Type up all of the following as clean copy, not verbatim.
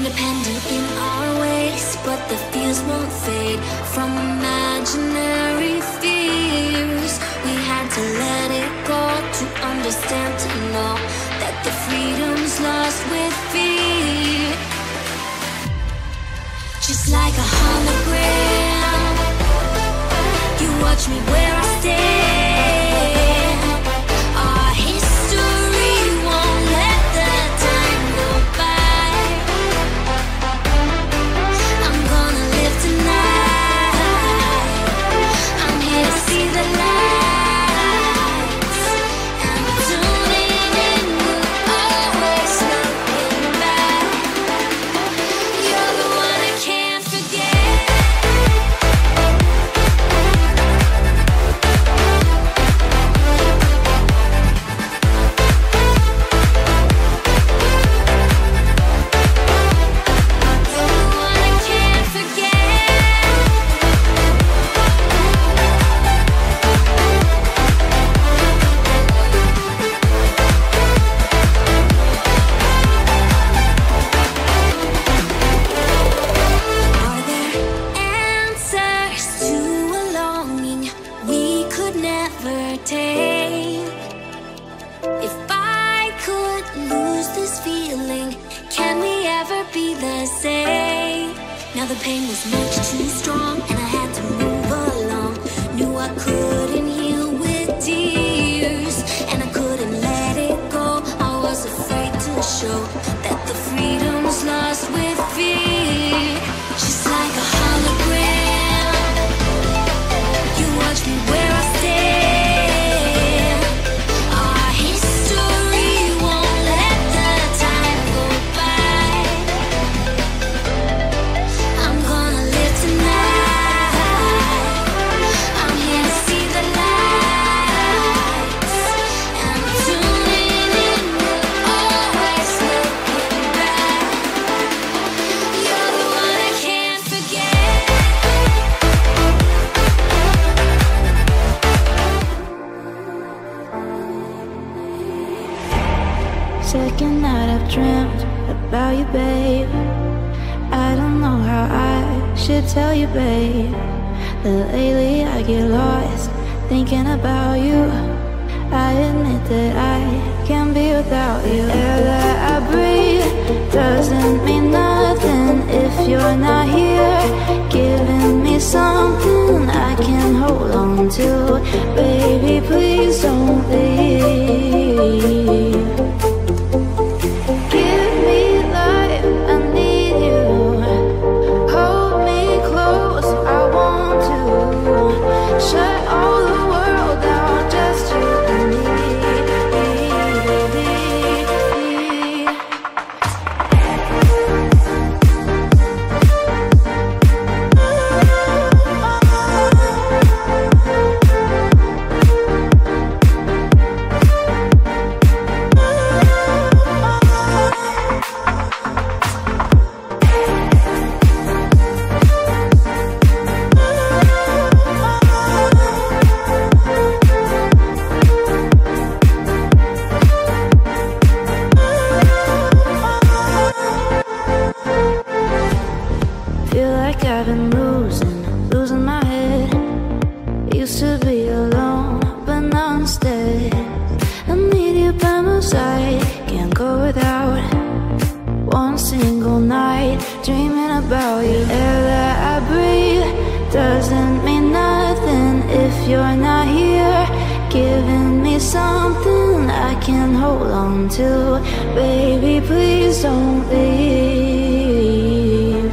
Independent in our ways, but the fears won't fade. From imaginary fears, we had to let it go to understand, to know that the freedom's lost with fear. Just like a hologram, you watch me where I stand. Our history won't let the time go by. I'm gonna live tonight. I'm here to see the lights. And tuning in will always looking back. You're the one I can't forget. Now the pain was much too strong, and I had to move along. Knew I couldn't heal with tears, and I couldn't let it go. I was afraid to show that the freedom's lost with fear. Just like a hologram, you watch me where I stand. Our history won't let the time go by. I'm gonna live tonight. I'm here to see the lights. And tuning in will always looking back. You're the one I can't forget. Second night I've dreamt about you, babe. I don't know how I should tell you, babe, that lately I get lost thinking about you. I admit that I can't be without you. The air that I breathe doesn't mean nothing if you're not here, giving me something I can hold on to. Baby, please don't leave. Give me life, I need you. Hold me close, I want to. Shut all the world out, just you and me. Feel like I've been losing my head. Used to be alone, but now instead I need you by my side. Can't go without one single night dreaming about you. Air that I breathe doesn't mean nothing if you're not here, giving me something I can hold on to. Baby, please don't leave.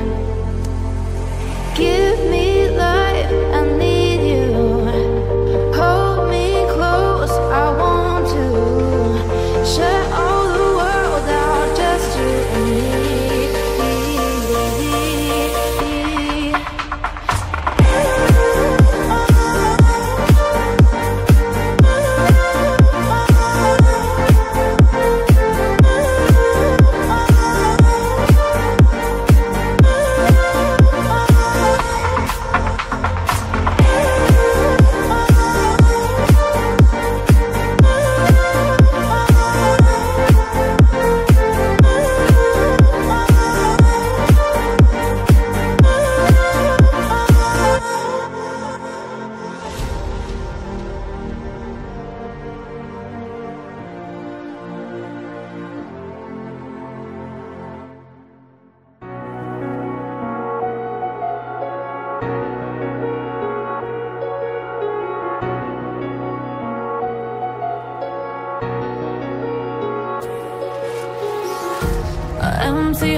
Give me life, I need you. Hold me close, I want to. Shut all the world out, just you and me.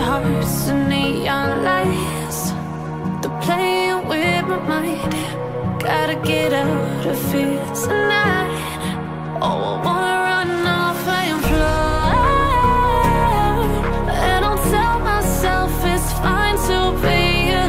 hearts and neon lights. They're playing with my mind. Gotta get out of here tonight. Oh, I wanna run off and fly. And I'll tell myself it's fine to be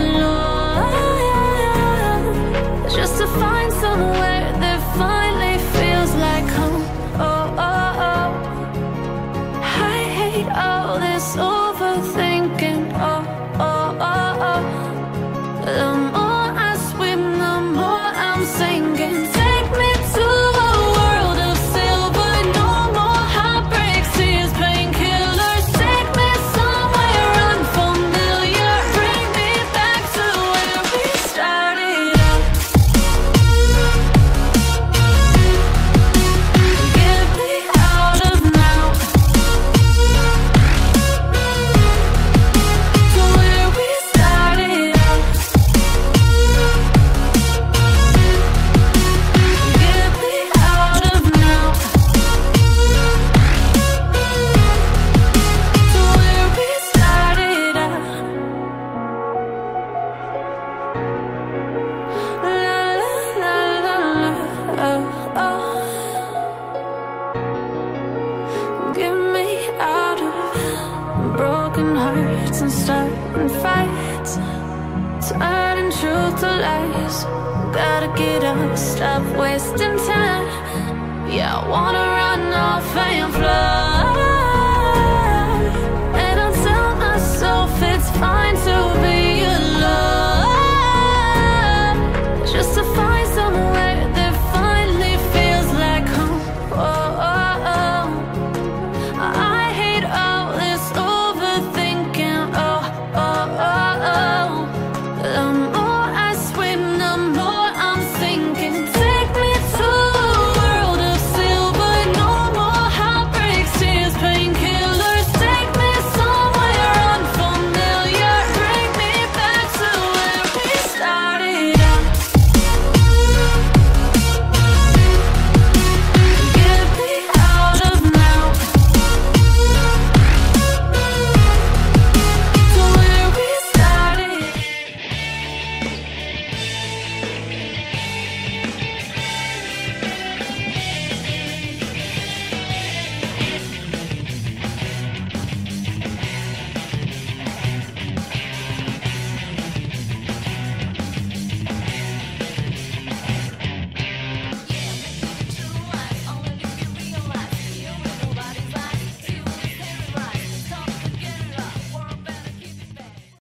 alone, just to find somewhere that finally feels like home. Oh, oh, oh. I hate all this overthinking. Oh, oh, oh, oh. The more I swim, the more I'm sinking. Take me to a world of silver. No more heartbreaks, tears, painkillers. Take me somewhere unfamiliar. Bring me back to where we started out. Get me out of now, to where we started out. Get me out of now, to where we started out. La la la la, oh, oh. Get me out of broken hearts and starting fights, turning truth to lies. Gotta get up, stop wasting time. Yeah, I wanna run off and fly.